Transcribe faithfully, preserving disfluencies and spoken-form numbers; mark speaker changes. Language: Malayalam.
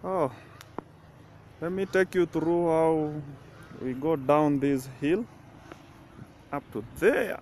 Speaker 1: Oh, let me take you through how we go down this hill up to there.